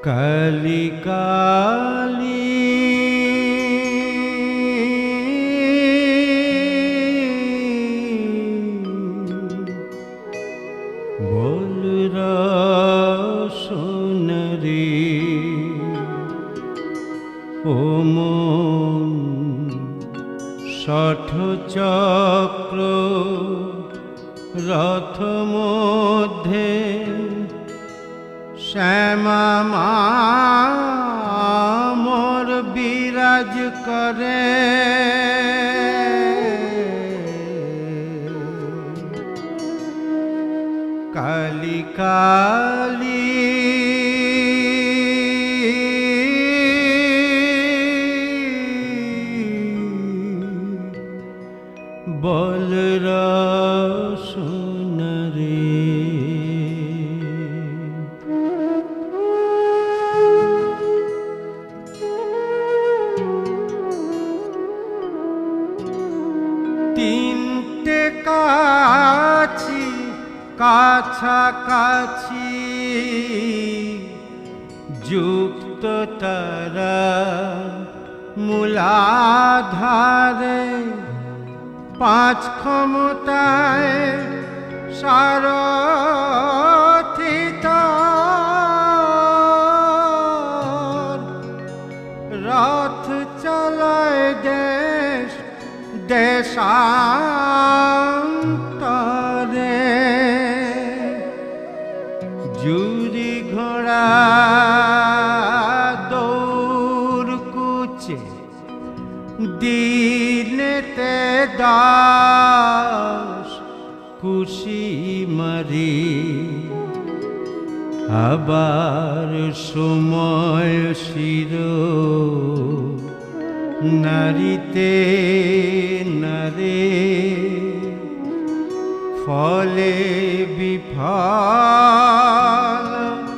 কালি কালি বল রসনরে ও মন ষঠ চক্র রথ মধ্যে শ্যামা মোর বিরাজ করে কালি কালি বল রসনরে তিনটে কাছি কাছাকাছি যুক্ত তারা মূলাধারে পাঁচ ক্ষমতায় সারথিত রথ চালায় দেশ দেশান্তরে জুরি ঘোড়া দৌড় কুচে দিনেতে দাস কুশি মারি আবার সময় শির নারীতে নারে ফলে বিফল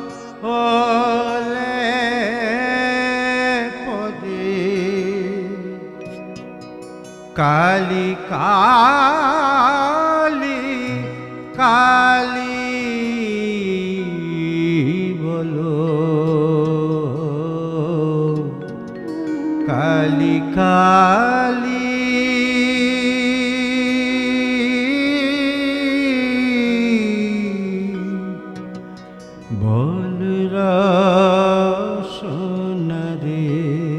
হলে পদে কালি কালি কালি বলো কালি কালি বল রসনরে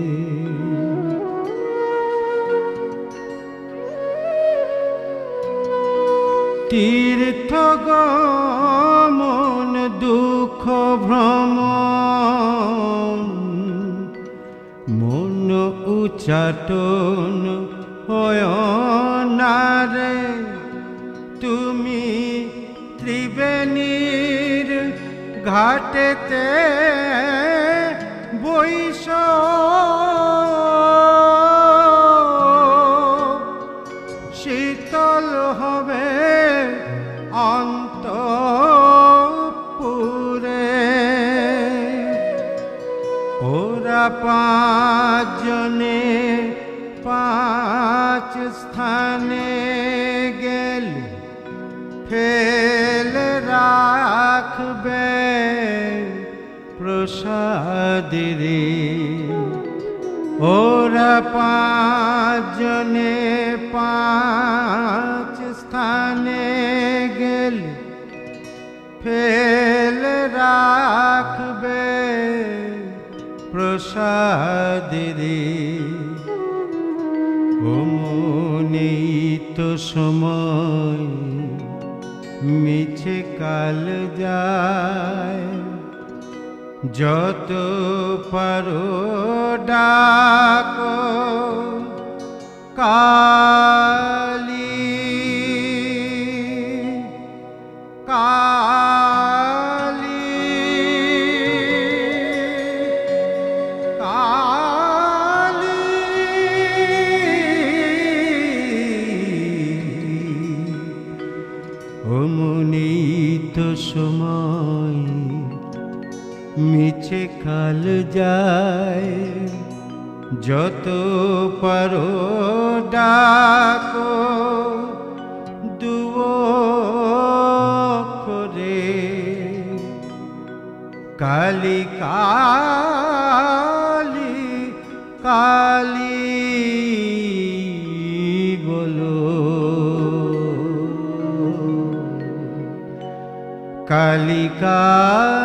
তীর্থ গমন দুঃখ ভ্রমণ মন উচ্চাটন হয় নারে তুমি ত্রিবেণীর ঘাটেতে বৈশ শীতল হবে অন্তঃপুরে ওরা পাঁচজনে পাঁচ স্থানে গেলে ফেলে রাখবে প্রসাদে ওরা পাঁচজনে পাঁচ স্থানে গেলে ফেলে রাখবে প্রসাদে ও মনেই তো সময় মিছে কাল যায় যত পারো ডাকো কালি কালি কালি ও মনেই তো সময় মিছে কাল যায় যত পারো ডাকো দুও করে কালী কালী কালী বলো, কালী কালী